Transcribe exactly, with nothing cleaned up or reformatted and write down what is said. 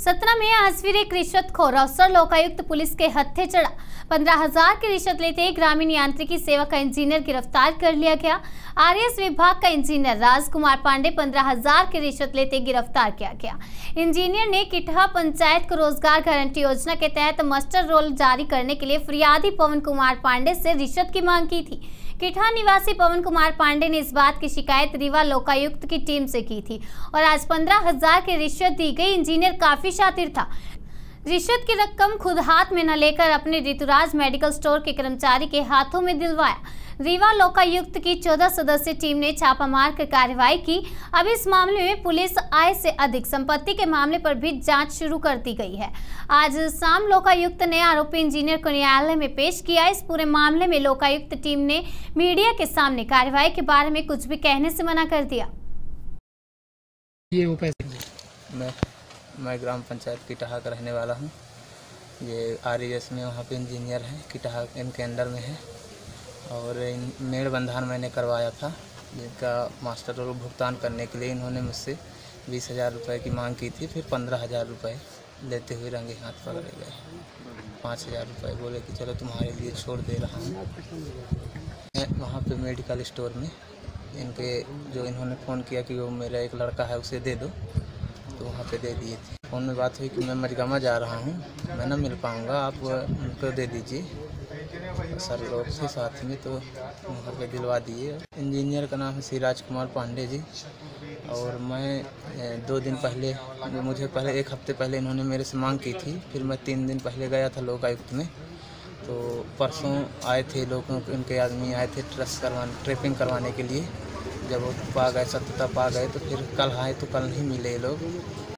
सतना में आज फिर एक रिश्वतखोर अफसर लोकायुक्त पुलिस के हत्थे चढ़ा। पंद्रह हजार की रिश्वत लेते ग्रामीण यांत्रिकी सेवा का इंजीनियर गिरफ्तार कर लिया गया। आरएस विभाग का इंजीनियर राजकुमार पांडे पंद्रह हजार की रिश्वत लेते गिरफ्तार किया गया। इंजीनियर ने किटहा पंचायत को रोजगार गारंटी योजना के तहत मास्टर रोल जारी करने के लिए फरियादी पवन कुमार पांडे से रिश्वत की मांग की थी। किटहा निवासी पवन कुमार पांडे ने इस बात की शिकायत रीवा लोकायुक्त की टीम से की थी और आज पंद्रह हजार की रिश्वत दी गई। इंजीनियर काफी शातिर था। रिश्वत की रकम खुद हाथ में न लेकर अपने ऋतुराज मेडिकल स्टोर के कर्मचारी के हाथों में दिलवाया। रीवा लोकायुक्त की चौदह सदस्यीय टीम ने छापा मारकर कार्रवाई की। अब इस मामले में पुलिस आय से अधिक संपत्ति के मामले पर भी जांच शुरू कर दी गई है। आज शाम लोकायुक्त ने आरोपी इंजीनियर को न्यायालय में पेश किया। इस पूरे मामले में लोकायुक्त टीम ने मीडिया के सामने कार्रवाई के बारे में कुछ भी कहने से मना कर दिया। ये वो पैसे मैं मैं ग्राम पंचायत किटहा का रहने वाला हूँ। ये आर ई एस में वहाँ पे इंजीनियर है, किटहा इनके अंडर में है और इन मेड़ बंधान मैंने करवाया था, जिनका मास्टर रोल भुगतान करने के लिए इन्होंने मुझसे बीस हज़ार रुपये की मांग की थी। फिर पंद्रह हज़ार रुपये लेते हुए रंगे हाथ पकड़े गए। पाँच हज़ार रुपये बोले कि चलो तुम्हारे लिए छोड़ दे रहा हूँ। वहाँ पे मेडिकल स्टोर में इनके जो इन्होंने फ़ोन किया कि वो मेरा एक लड़का है उसे दे दो, तो वहाँ पे दे दिए थे। फ़ोन में बात हुई कि मैं मरिगमा जा रहा हूँ, मैं ना मिल पाऊँगा, आप उनको दे दीजिए। सर लोग थे साथ में तो वहाँ पे दिलवा दिए। इंजीनियर का नाम है श्री राजकुमार पांडे जी। और मैं दो दिन पहले मुझे पहले एक हफ्ते पहले इन्होंने मेरे से मांग की थी। फिर मैं तीन दिन पहले गया था लोकायुक्त में, तो परसों आए थे लोगों के उनके आदमी आए थे ट्रस्ट करवाने ट्रैपिंग करवाने के लिए। जब वो पा गए सत्यता पा गए तो फिर कल आए तो कल नहीं मिले लोग।